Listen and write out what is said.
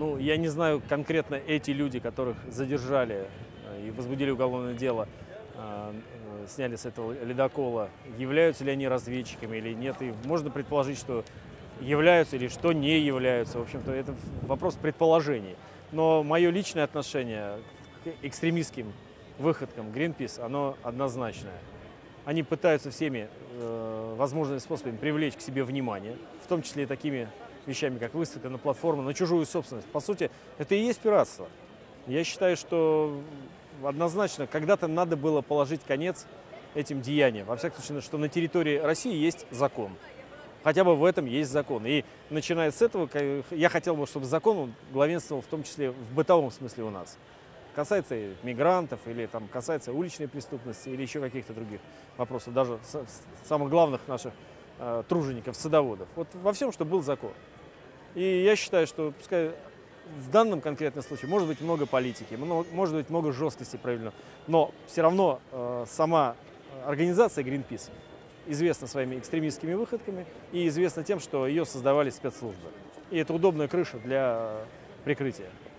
Ну, я не знаю конкретно эти люди, которых задержали и возбудили уголовное дело, сняли с этого ледокола, являются ли они разведчиками или нет. И можно предположить, что являются или что не являются. В общем-то, это вопрос предположений. Но мое личное отношение к экстремистским выходкам Greenpeace, оно однозначное. Они пытаются всеми возможными способами привлечь к себе внимание, в том числе и такими вещами, как выставка на платформу, на чужую собственность. По сути, это и есть пиратство. Я считаю, что однозначно когда-то надо было положить конец этим деяниям. Во всяком случае, что на территории России есть закон. Хотя бы в этом есть закон. И начиная с этого, я хотел бы, чтобы закон главенствовал в том числе в бытовом смысле у нас. Касается мигрантов, или там, касается уличной преступности, или еще каких-то других вопросов, даже самых главных наших тружеников, садоводов. Вот во всем, чтобы был закон. И я считаю, что пускай в данном конкретном случае может быть много политики, может быть много жесткости проявлено, но все равно сама организация Greenpeace известна своими экстремистскими выходками и известна тем, что ее создавали спецслужбы. И это удобная крыша для прикрытия.